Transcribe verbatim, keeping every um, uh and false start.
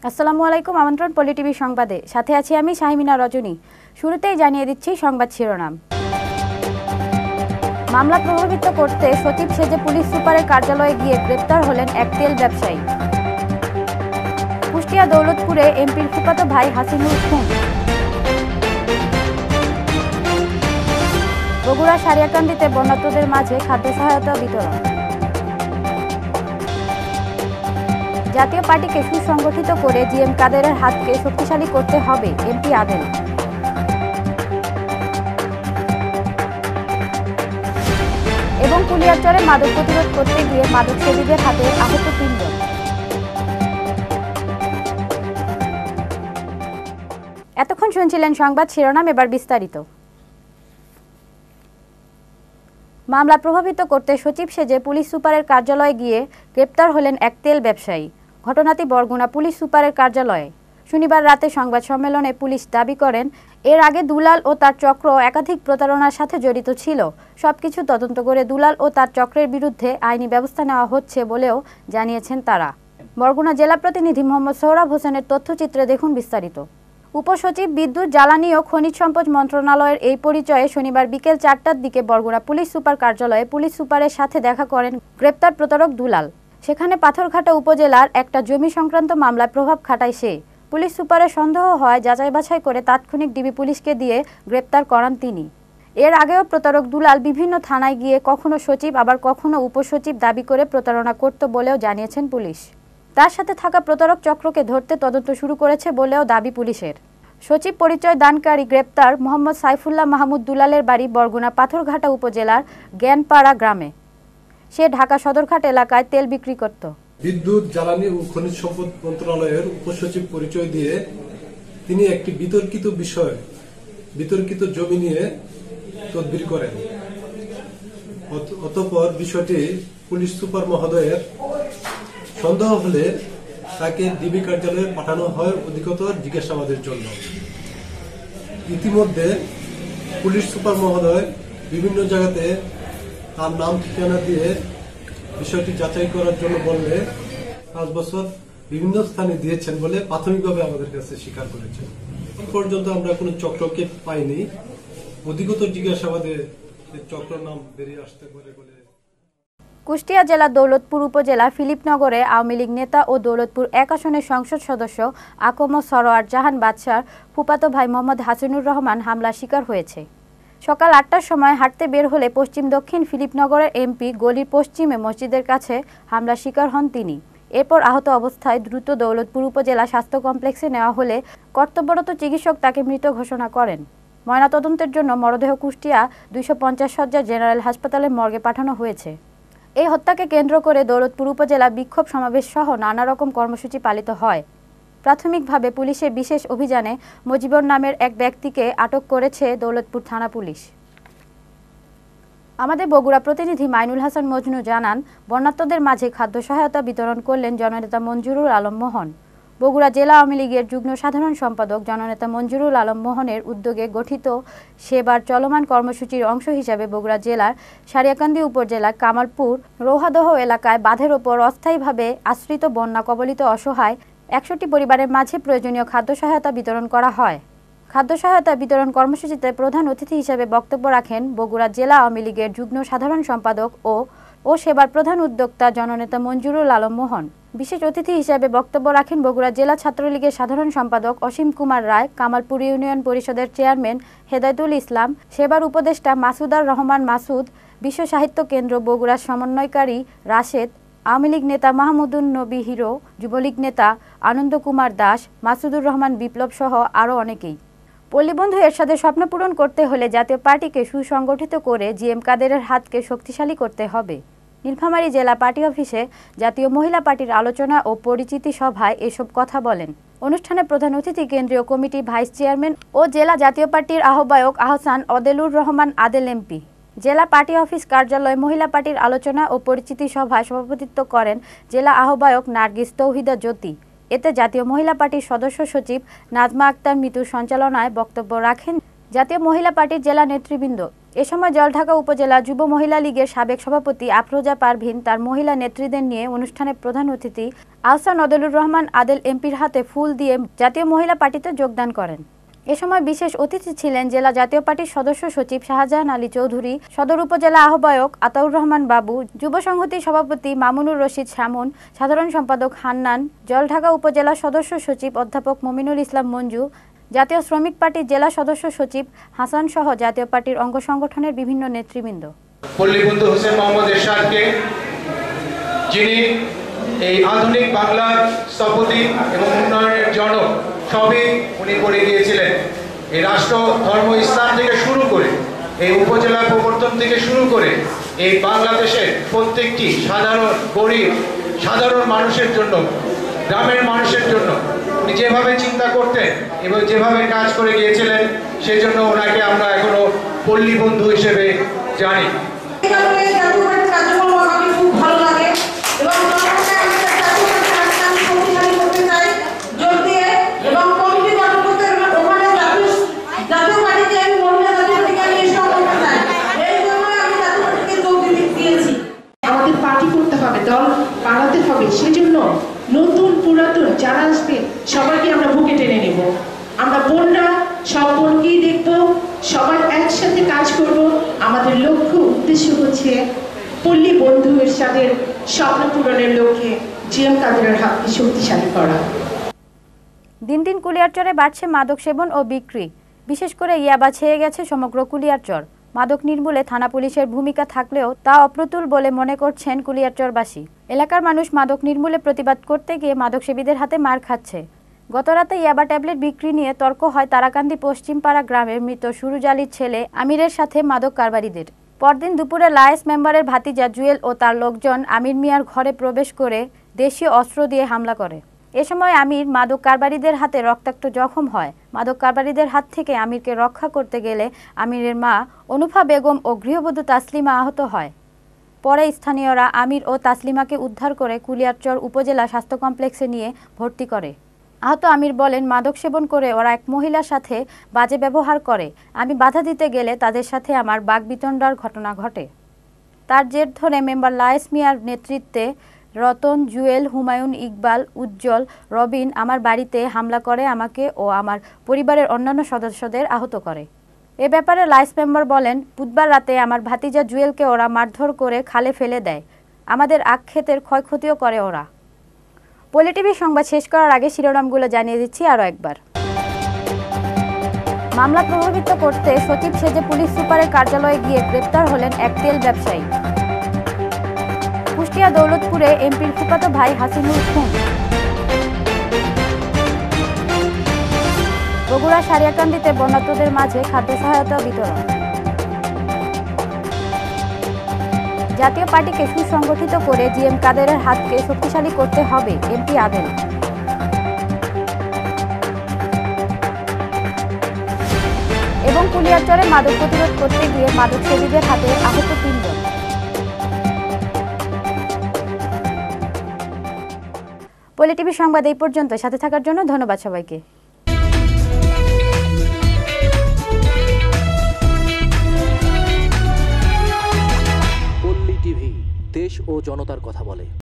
আসসালামু আলাইকুম। আমন্ত্রণ পলি টিভি সংবাদে, সাথে আছি আমি শাহিমিনা রজনী। শুরুতেই জানিয়ে দিচ্ছি সংবাদ শিরোনাম। মামলা প্রভাবিত করতে সচিব সেজে পুলিশ সুপারের কার্যালয়ে গিয়ে গ্রেপ্তার হলেন এক তেল ব্যবসায়ী। কুষ্টিয়া দৌলতপুরে এমপির ফুফাতো ভাই হাসিনুর খুন। বগুড়া সারিয়াকান্দিতে বন্যার্তদের মাঝে খাদ্য সহায়তা বিতরণ। জাতীয় পার্টিকে সুসংগঠিত করে জি এম কাদেরের হাতকে শক্তিশালী করতে হবে, এমপি আদেল। এবং কুলিয়ারচরে মাদক প্রতিরোধ করতে গিয়ে মাদক সেবীদের হাতে আহত তিনজন। এতক্ষণ শুনছিলেন সংবাদ শিরোনাম, এবার বিস্তারিত। মামলা প্রভাবিত করতে সচিব সেজে পুলিশ সুপারের কার্যালয়ে গিয়ে গ্রেপ্তার হলেন এক তেল ব্যবসায়ী। ঘটনাটি বরগুনা পুলিশ সুপারের কার্যালয়ে। শনিবার রাতে সংবাদ সম্মেলনে পুলিশ দাবি করেন, এর আগে দুলাল ও তার চক্র একাধিক প্রতারণার সাথে জড়িত ছিল। সবকিছু তদন্ত করে দুলাল ও তার চক্রের বিরুদ্ধে আইনি ব্যবস্থা নেওয়া হচ্ছে বলেও জানিয়েছেন তারা। বরগুনা জেলা প্রতিনিধি মোহাম্মদ সোহরাব হোসেনের তথ্যচিত্রে দেখুন বিস্তারিত। উপসচিব বিদ্যুৎ, জ্বালানি ও খনিজ সম্পদ মন্ত্রণালয়ের এই পরিচয়ে শনিবার বিকেল চারটার দিকে বরগুনা পুলিশ সুপার কার্যালয়ে পুলিশ সুপারের সাথে দেখা করেন গ্রেপ্তার প্রতারক দুলাল। সেখানে পাথরঘাটা উপজেলার একটা জমি সংক্রান্ত মামলায় প্রভাব খাটায় সে। পুলিশ সুপারের সন্দেহ হয় যাচাই বাছাই করে তাৎক্ষণিক ডিবি পুলিশকে দিয়ে গ্রেপ্তার করান তিনি। এর আগেও প্রতারক দুলাল বিভিন্ন থানায় গিয়ে কখনো সচিব আবার কখনো উপসচিব দাবি করে প্রতারণা করত বলেও জানিয়েছেন পুলিশ। তার সাথে থাকা প্রতারক চক্রকে ধরতে তদন্ত শুরু করেছে বলেও দাবি পুলিশের। সচিব পরিচয় দানকারী গ্রেপ্তার মোহাম্মদ সাইফুল্লাহ মাহমুদ দুলালের বাড়ি বরগুনা পাথরঘাটা উপজেলার জ্ঞানপাড়া গ্রামে। সে ঢাকা সদরঘাট এলাকায় তেল বিক্রি করত। বিদ্যুৎ, জ্বালানি ও খনিজ সম্পদ মন্ত্রণালয়ের উপসচিব পরিচয় দিয়ে তিনি একটি বিতর্কিত বিষয় বিতর্কিত জমি নিয়ে তদবির করেন। অতঃপর বিষয়টি পুলিশ সুপার মহোদয়ের সন্দেহ হলে তাকে ডিবি কার্যালয়ে পাঠানো হয় অধিকতর জিজ্ঞাসাবাদের জন্য। ইতিমধ্যে পুলিশ সুপার মহোদয় বিভিন্ন জায়গাতে তার নাম ঠিকানা দিয়ে বিষয়টি যাচাই করার জন্য বললে পাঁচ বছর বিভিন্ন স্থানে দিয়েছেন বলে প্রাথমিকভাবে আমাদের কাছে স্বীকার করেছেন। এখন পর্যন্ত আমরা কোনো চক্রকে পাইনি। অধিকতর জিজ্ঞাসাবাদে চক্র নাম বেরিয়ে আসতে পারে বলে। কুষ্টিয়া জেলার দৌলতপুর উপজেলা ফিলিপনগরে আওয়ামী লীগ নেতা ও দৌলতপুর এক আসনের সংসদ সদস্য আকম সরোয়ার জাহান বাদশার ফুফাতো ভাই মোহাম্মদ হাসিনুর রহমান হামলার শিকার হয়েছে। সকাল আটটার সময় হাঁটতে বের হলে পশ্চিম দক্ষিণ ফিলিপনগরের এমপি গলির পশ্চিমে মসজিদের কাছে হামলার শিকার হন তিনি। এরপর আহত অবস্থায় দ্রুত দৌলতপুর উপজেলা স্বাস্থ্য কমপ্লেক্সে নেওয়া হলে কর্তব্যরত চিকিৎসক তাকে মৃত ঘোষণা করেন। ময়নাতদন্তের জন্য মরদেহ কুষ্টিয়া দুইশো পঞ্চাশ সজ্জার জেনারেল হাসপাতালের মর্গে পাঠানো হয়েছে। এই হত্যাকে কেন্দ্র করে দৌলতপুর উপজেলা বিক্ষোভ সমাবেশ সহ নানা রকম কর্মসূচি পালিত হয়। প্রাথমিকভাবে পুলিশের বিশেষ অভিযানে মজিবর নামের এক ব্যক্তিকে আটক করেছে দৌলতপুর থানা পুলিশ। আমাদের বগুড়া প্রতিনিধি মাইনুল হাসান মজনু জানান, বন্যার্তদের মাঝে খাদ্য সহায়তা বিতরণ করলেন জননেতা মঞ্জুরুল আলম মোহন। বগুড়া জেলা আওয়ামী লীগের যুগ্ম সাধারণ সম্পাদক জননেতা মঞ্জুরুল আলম মোহনের উদ্যোগে গঠিত সেবার চলমান কর্মসূচির অংশ হিসাবে বগুড়া জেলার সারিয়াকান্দি উপজেলার কামালপুর রৌহাদহ এলাকায় বাঁধের ওপর অস্থায়ীভাবে আশ্রিত বন্যা কবলিত অসহায় একশোটি পরিবারের মাঝে প্রয়োজনীয় খাদ্য সহায়তা বিতরণ করা হয়। খাদ্য সহায়তা বিতরণ কর্মসূচিতে প্রধান অতিথি হিসেবে বক্তব্য রাখেন বগুড়া জেলা আওয়ামী লীগের যুগ্ম সাধারণ সম্পাদক ও ও সেবার প্রধান উদ্যোক্তা জননেতা মঞ্জুরুল আলম মোহন। বিশেষ অতিথি হিসেবে বক্তব্য রাখেন বগুড়া জেলা ছাত্রলীগের সাধারণ সম্পাদক অসীম কুমার রায়, কামালপুর ইউনিয়ন পরিষদের চেয়ারম্যান হেদায়েতুল ইসলাম, সেবার উপদেষ্টা মাসুদার রহমান মাসুদ, বিশ্ব সাহিত্য কেন্দ্র বগুড়ার সমন্বয়কারী রাশেদ, আওয়ামী লীগ নেতা মাহমুদুন নবী হিরো, যুবলীগ নেতা আনন্দ কুমার দাস, মাসুদুর রহমান বিপ্লব সহ আরও অনেকেই। পল্লীবন্ধু এরশাদের স্বপ্ন পূরণ করতে হলে জাতীয় পার্টিকে সুসংগঠিত করে জি এম কাদেরের হাতকে শক্তিশালী করতে হবে। নীলফামারী জেলা পার্টি অফিসে জাতীয় মহিলা পার্টির আলোচনা ও পরিচিতি সভায় এসব কথা বলেন। অনুষ্ঠানে প্রধান অতিথি কেন্দ্রীয় কমিটি ভাইস চেয়ারম্যান ও জেলা জাতীয় পার্টির আহ্বায়ক আহসান অদেলুর রহমান আদেল এমপি। জেলা পার্টি অফিস কার্যালয়ে মহিলা পার্টির আলোচনা ও পরিচিতি সভায় সভাপতিত্ব করেন জেলা আহ্বায়ক নার্গিস তৌহিদা জ্যোতি। এতে জাতীয় মহিলা পার্টির সদস্য সচিব নাজমা আক্তার মিতুর সঞ্চালনায় বক্তব্য রাখেন জাতীয় মহিলা পার্টির জেলা নেতৃবৃন্দ। এ সময় জলঢাকা উপজেলা যুব মহিলা লীগের সাবেক সভাপতি আফরোজা পারভিন তার মহিলা নেত্রীদের নিয়ে অনুষ্ঠানে প্রধান অতিথি আহসান নদলুর রহমান আদেল এমপির হাতে ফুল দিয়ে জাতীয় মহিলা পার্টিতে যোগদান করেন। এ সময় বিশেষ অতিথি ছিলেন জেলা জাতীয় পার্টির সদস্য সচিব শাহজাহান আলী চৌধুরী, সদর উপজেলা আহ্বায়ক আতাউর রহমান বাবু, যুব সংহতির সভাপতি মামুনুর রশিদ শামুন, সাধারণ সম্পাদক হান্নান, জলঢাকা উপজেলা সদস্য সচিব অধ্যাপক মমিনুল ইসলাম মঞ্জু, জাতীয় শ্রমিক পার্টির জেলা সদস্য সচিব হাসান সহ জাতীয় পার্টির অঙ্গ সংগঠনের বিভিন্ন নেতৃবৃন্দ। পল্লীবন্ধু হোসেন মোহাম্মদ এরশাদকে, যিনি এই আধুনিক বাংলার স্থপতি এবং উন্নয়নের জনক, সবই উনি করে গিয়েছিলেন। এই রাষ্ট্র ধর্ম ইসলাম থেকে শুরু করে এই উপজেলা প্রবর্তন থেকে শুরু করে এই বাংলাদেশের প্রত্যেকটি সাধারণ গরিব সাধারণ মানুষের জন্য, গ্রামের মানুষের জন্য উনি যেভাবে চিন্তা করতেন এবং যেভাবে কাজ করে গিয়েছিলেন, সেজন্য ওনাকে আমরা এখনো পল্লী বন্ধু হিসেবে জানি। আমাদের পার্টি করতে হবে, দল বাড়াতে হবে, সেজন্য নতুন পুরাতন যারা আসবে সবাইকে আমরা বুকে টেনে নেব। আমরা বোনরা সব বোনকেই দেখব, সবাই একসাথে কাজ করব। আমাদের লক্ষ্য উদ্দেশ্য হচ্ছে পল্লী বন্ধু এরশাদের স্বপ্ন পূরণের লক্ষ্যে জিএম কাদেরের হাতকে শক্তিশালী করা। দিন দিন কুলিয়ারচরে বাড়ছে মাদক সেবন ও বিক্রি, বিশেষ করে ইয়াবা ছেয়ে গেছে সমগ্র কুলিয়ারচর। মাদক নির্মূলে থানা পুলিশের ভূমিকা থাকলেও তা অপ্রতুল বলে মনে করছেন কুলিয়ারচরবাসী। এলাকার মানুষ মাদক নির্মূলে প্রতিবাদ করতে গিয়ে মাদকসেবীদের হাতে মার খাচ্ছে। গতরাতে ইয়াবা ট্যাবলেট বিক্রি নিয়ে তর্ক হয় তারাকান্দি পশ্চিমপাড়া গ্রামের মৃত সুরুজ আলীর ছেলে আমিরের সাথে মাদক কারবারিদের। পরদিন দুপুরে লায়েস মেম্বারের ভাতিজা জুয়েল ও তার লোকজন আমির মিয়ার ঘরে প্রবেশ করে দেশীয় অস্ত্র দিয়ে হামলা করে। এ সময় আমির মাদক কারবারিদের হাতে রক্তাক্ত জখম হয়। মাদক কারবারিদের হাত থেকে আমিরকে রক্ষা করতে গেলে আমিরের মা অনুফা বেগম ও গৃহবধূ তাসলিমা আহত হয়। পরে স্থানীয়রা আমির ও তাসলিমাকে উদ্ধার করে কুলিয়ারচর উপজেলা স্বাস্থ্য কমপ্লেক্সে নিয়ে ভর্তি করে। আহত আমির বলেন, মাদক সেবন করে ওরা এক মহিলার সাথে বাজে ব্যবহার করে। আমি বাধা দিতে গেলে তাদের সাথে আমার বাগবিতণ্ডার ঘটনা ঘটে। তার জের ধরে মেম্বার লায়েস মিয়ার নেতৃত্বে রতন, জুয়েল, হুমায়ুন, ইকবাল, উজ্জ্বল, রবিন আমার বাড়িতে হামলা করে আমাকে ও আমার পরিবারের অন্যান্য সদস্যদের আহত করে। এ ব্যাপারে লায়েস মেম্বার বলেন, বুধবার রাতে আমার ভাতিজা জুয়েলকে ওরা মারধর করে খালে ফেলে দেয়। আমাদের আখ ক্ষেতের ক্ষয়ক্ষতিও করে ওরা। পলিটিভি সংবাদ শেষ করার আগে শিরোনামগুলো জানিয়ে দিচ্ছি আরও একবার। মামলা প্রভাবিত করতে সচিব সেজে পুলিশ সুপারের কার্যালয়ে গিয়ে গ্রেপ্তার হলেন এক তেল ব্যবসায়ী। কুষ্টিয়া দৌলতপুরে এমপির ফুফাতো ভাই হাসিনুল খুন। বগুড়া সারিয়াকান্দিতে বন্যার্তদের মাঝে খাদ্য সহায়তা বিতরণ। জাতীয় পার্টিকে সুসংগঠিত করে জিএম কাদেরের হাতকে শক্তিশালী করতে হবে, এমপি আদেল। এবং কুলিয়ারচরে মাদক প্রতিরোধ করতে গিয়ে মাদক সেবীদের হাতে আহত তিনজন। পলিটিভি সংবাদ এই পর্যন্ত। সাথে থাকার জন্য ধন্যবাদ সবাইকে। পল্লী টিভি, দেশ ও জনতার কথা বলে।